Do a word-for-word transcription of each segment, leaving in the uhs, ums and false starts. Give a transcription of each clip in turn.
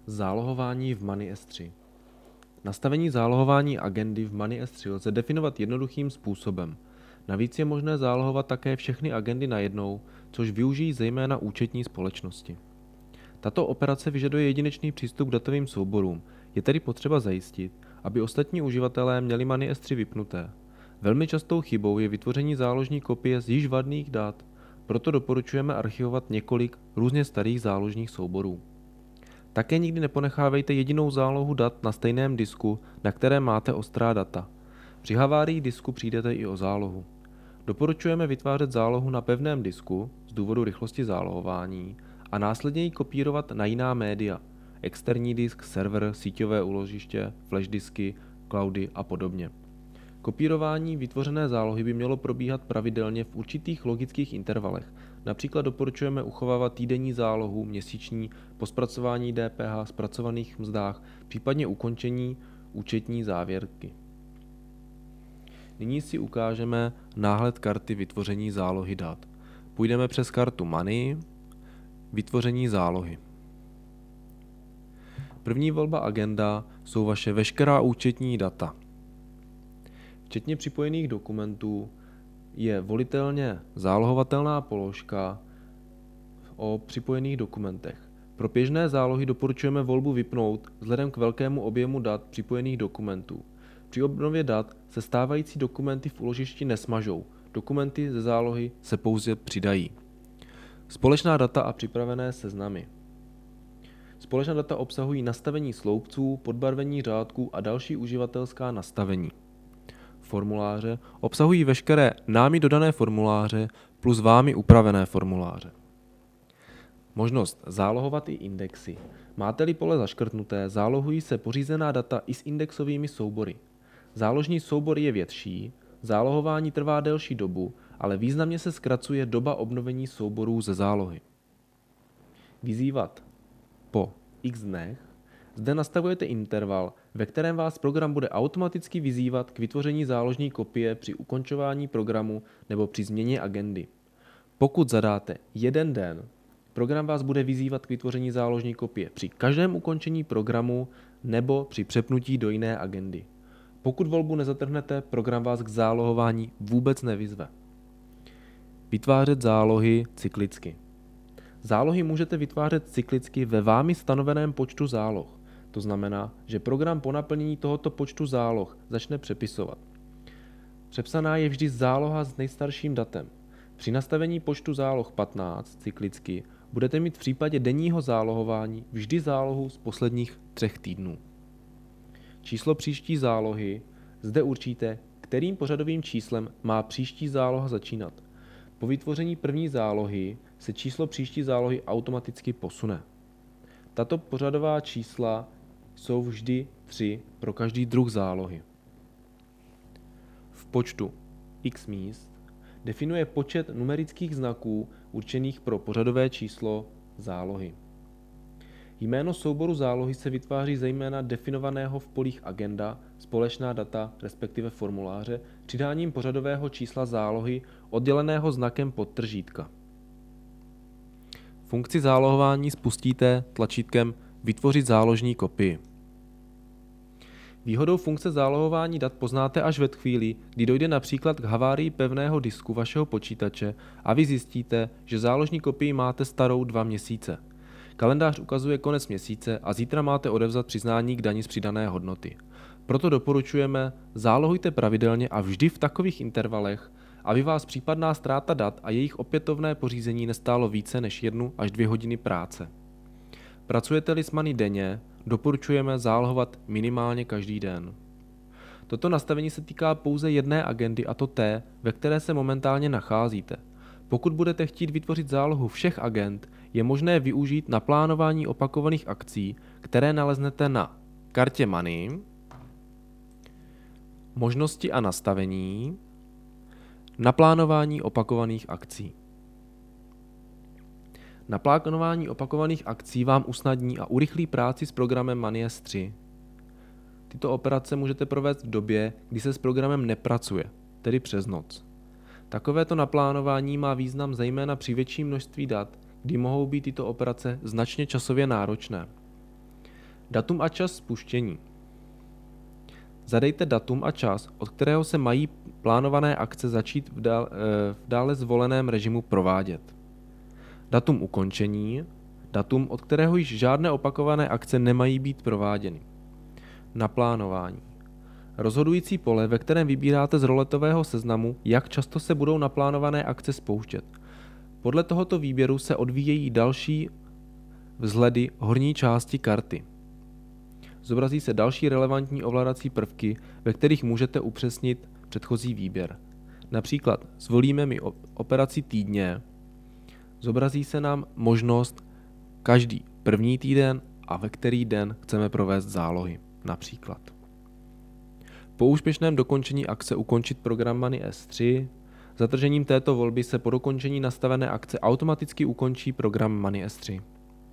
Zálohování v Money S tři. Nastavení zálohování agendy v Money S tři lze definovat jednoduchým způsobem. Navíc je možné zálohovat také všechny agendy najednou, což využijí zejména účetní společnosti. Tato operace vyžaduje jedinečný přístup k datovým souborům, je tedy potřeba zajistit, aby ostatní uživatelé měli Money S tři vypnuté. Velmi častou chybou je vytvoření záložní kopie z již vadných dat, proto doporučujeme archivovat několik různě starých záložních souborů. Také nikdy neponechávejte jedinou zálohu dat na stejném disku, na kterém máte ostrá data. Při havárii disku přijdete i o zálohu. Doporučujeme vytvářet zálohu na pevném disku z důvodu rychlosti zálohování a následně ji kopírovat na jiná média, externí disk, server, síťové úložiště, flash disky, cloudy a podobně. Kopírování vytvořené zálohy by mělo probíhat pravidelně v určitých logických intervalech. Například doporučujeme uchovávat týdenní zálohu, měsíční, po zpracování D P H, zpracovaných mzdách, případně ukončení účetní závěrky. Nyní si ukážeme náhled karty vytvoření zálohy dat. Půjdeme přes kartu Money, vytvoření zálohy. První volba agenda jsou vaše veškerá účetní data. Včetně připojených dokumentů je volitelně zálohovatelná položka o připojených dokumentech. Pro běžné zálohy doporučujeme volbu vypnout vzhledem k velkému objemu dat připojených dokumentů. Při obnově dat se stávající dokumenty v úložišti nesmažou, dokumenty ze zálohy se pouze přidají. Společná data a připravené seznamy. Společná data obsahují nastavení sloupců, podbarvení řádků a další uživatelská nastavení. Formuláře obsahují veškeré námi dodané formuláře plus vámi upravené formuláře. Možnost zálohovat i indexy. Máte-li pole zaškrtnuté, zálohují se pořízená data i s indexovými soubory. Záložní soubor je větší, zálohování trvá delší dobu, ale významně se zkracuje doba obnovení souborů ze zálohy. Vyzývat po x dnech. Zde nastavujete interval, ve kterém vás program bude automaticky vyzývat k vytvoření záložní kopie při ukončování programu nebo při změně agendy. Pokud zadáte jeden den, program vás bude vyzývat k vytvoření záložní kopie při každém ukončení programu nebo při přepnutí do jiné agendy. Pokud volbu nezatrhnete, program vás k zálohování vůbec nevyzve. Vytvářet zálohy cyklicky. Zálohy můžete vytvářet cyklicky ve vámi stanoveném počtu záloh. To znamená, že program po naplnění tohoto počtu záloh začne přepisovat. Přepsaná je vždy záloha s nejstarším datem. Při nastavení počtu záloh patnáct cyklicky budete mít v případě denního zálohování vždy zálohu z posledních třech týdnů. Číslo příští zálohy. Zde určíte, kterým pořadovým číslem má příští záloha začínat. Po vytvoření první zálohy se číslo příští zálohy automaticky posune. Tato pořadová čísla jsou vždy tři pro každý druh zálohy. V počtu x míst definuje počet numerických znaků určených pro pořadové číslo zálohy. Jméno souboru zálohy se vytváří zejména definovaného v polích agenda, společná data, respektive formuláře, přidáním pořadového čísla zálohy odděleného znakem podtržítka. Funkci zálohování spustíte tlačítkem Vytvořit záložní kopii. Výhodou funkce zálohování dat poznáte až ve chvíli, kdy dojde například k havárii pevného disku vašeho počítače a vy zjistíte, že záložní kopii máte starou dva měsíce. Kalendář ukazuje konec měsíce a zítra máte odevzdat přiznání k dani z přidané hodnoty. Proto doporučujeme, zálohujte pravidelně a vždy v takových intervalech, aby vás případná ztráta dat a jejich opětovné pořízení nestálo více než jednu až dvě hodiny práce. Pracujete-li s Money denně, doporučujeme zálohovat minimálně každý den. Toto nastavení se týká pouze jedné agendy, a to té, ve které se momentálně nacházíte. Pokud budete chtít vytvořit zálohu všech agend, je možné využít na plánování opakovaných akcí, které naleznete na kartě Money, možnosti a nastavení, naplánování opakovaných akcí. Naplánování opakovaných akcí vám usnadní a urychlí práci s programem Money S tři. Tyto operace můžete provést v době, kdy se s programem nepracuje, tedy přes noc. Takovéto naplánování má význam zejména při větším množství dat, kdy mohou být tyto operace značně časově náročné. Datum a čas spuštění. Zadejte datum a čas, od kterého se mají plánované akce začít v, dál, v dále zvoleném režimu provádět. Datum ukončení. Datum, od kterého již žádné opakované akce nemají být prováděny. Naplánování. Rozhodující pole, ve kterém vybíráte z roletového seznamu, jak často se budou naplánované akce spouštět. Podle tohoto výběru se odvíjejí další vzhledy horní části karty. Zobrazí se další relevantní ovládací prvky, ve kterých můžete upřesnit předchozí výběr. Například zvolíme mi operaci týdně, zobrazí se nám možnost každý první týden a ve který den chceme provést zálohy, například. Po úspěšném dokončení akce ukončit program Money S tři, zatržením této volby se po dokončení nastavené akce automaticky ukončí program Money S tři.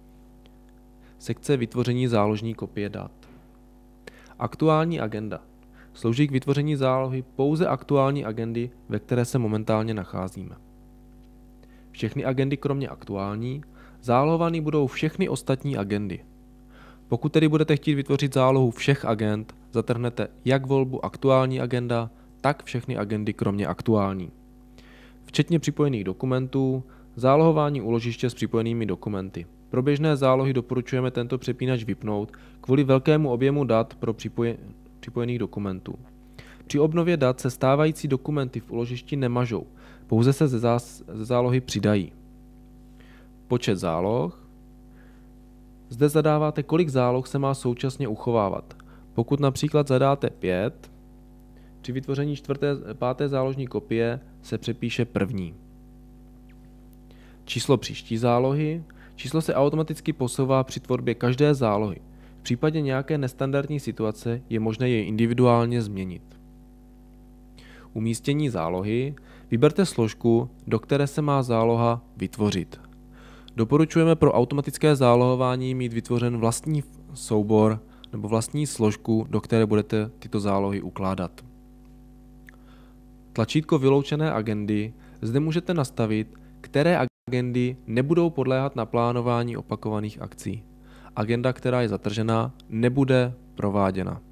Sekce vytvoření záložní kopie dat. Aktuální agenda. Slouží k vytvoření zálohy pouze aktuální agendy, ve které se momentálně nacházíme. Všechny agendy kromě aktuální, zálohovány budou všechny ostatní agendy. Pokud tedy budete chtít vytvořit zálohu všech agend, zatrhnete jak volbu aktuální agenda, tak všechny agendy kromě aktuální. Včetně připojených dokumentů, zálohování úložiště s připojenými dokumenty. Pro běžné zálohy doporučujeme tento přepínač vypnout kvůli velkému objemu dat pro připoje, připojených dokumentů. Při obnově dat se stávající dokumenty v úložišti nemažou, pouze se ze, zás, ze zálohy přidají. Počet záloh. Zde zadáváte, kolik záloh se má současně uchovávat. Pokud například zadáte pět, při vytvoření čtvrté, páté záložní kopie se přepíše první. Číslo příští zálohy. Číslo se automaticky posouvá při tvorbě každé zálohy. V případě nějaké nestandardní situace je možné jej individuálně změnit. Umístění zálohy. Vyberte složku, do které se má záloha vytvořit. Doporučujeme pro automatické zálohování mít vytvořen vlastní soubor nebo vlastní složku, do které budete tyto zálohy ukládat. Tlačítko vyloučené agendy. Zde můžete nastavit, které agendy nebudou podléhat naplánování opakovaných akcí. Agenda, která je zatržená, nebude prováděna.